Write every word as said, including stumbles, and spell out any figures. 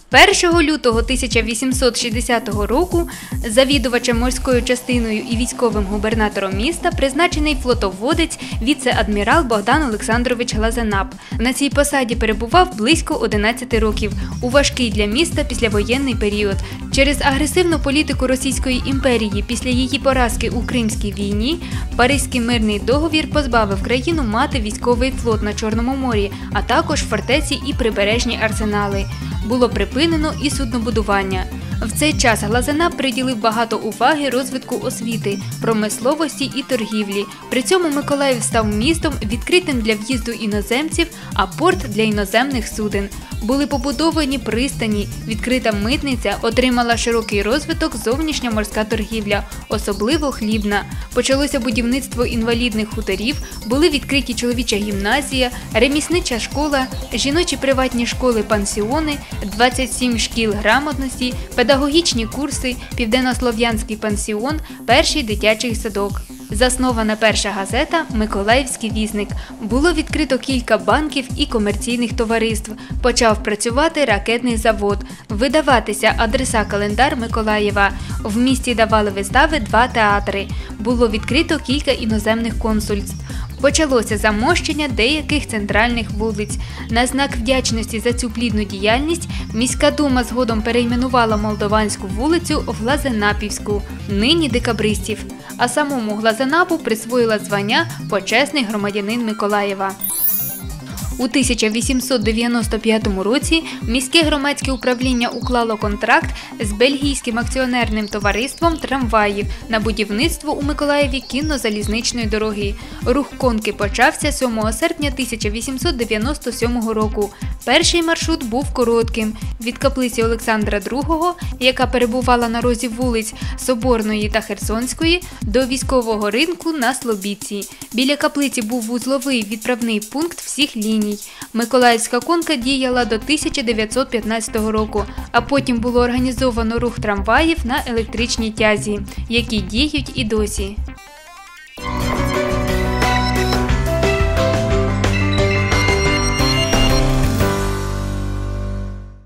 першого лютого тисяча вісімсот шістдесятого року завідувачем морською частиною і військовим губернатором міста призначений флотоводець віце-адмірал Богдан Олександрович Глазенап. На цій посаді перебував близько одинадцяти років у важкий для міста післявоєнний період. Через агресивну політику Російської імперії після її поразки у Кримській війні Паризький мирний договір позбавив країну мати військовий флот на Чорному морі, а також фортеці і прибережні арсенали. Було припинено і суднобудування. В цей час Глазенап приділив багато уваги розвитку освіти, промисловості і торгівлі. При цьому Миколаїв став містом, відкритим для в'їзду іноземців, а порт – для іноземних суден. Були побудовані пристані, відкрита митниця, отримала широкий розвиток зовнішня морська торгівля, особливо хлібна. Почалося будівництво інвалідних хуторів, були відкриті чоловіча гімназія, реміснича школа, жіночі приватні школи-пансіони, двадцять сім шкіл грамотності, педагогічні курси, південнослов'янський пансіон, перший дитячий садок. Заснована перша газета «Миколаївський вісник». Було відкрито кілька банків і комерційних товариств. Почав працювати ракетний завод. Видаватися адреса-календар Миколаєва. В місті давали вистави два театри. Було відкрито кілька іноземних консульств. Почалося замощення деяких центральних вулиць. На знак вдячності за цю плідну діяльність міська дума згодом перейменувала Молдованську вулицю в Глазенапівську, нині Декабристів. А самому Глазенапу присвоїла звання «Почесний громадянин Миколаєва». У тисяча вісімсот дев'яносто п'ятому році міське громадське управління уклало контракт з бельгійським акціонерним товариством трамваїв на будівництво у Миколаєві кінно-залізничної дороги. Рух конки почався сьомого серпня тисяча вісімсот дев'яносто сьомого року. Перший маршрут був коротким – від каплиці Олександра другого, яка перебувала на розі вулиць Соборної та Херсонської, до військового ринку на Слобідці. Біля каплиці був вузловий відправний пункт всіх ліній. Миколаївська конка діяла до тисяча дев'ятсот п'ятнадцятого року, а потім було організовано рух трамваїв на електричній тязі, які діють і досі.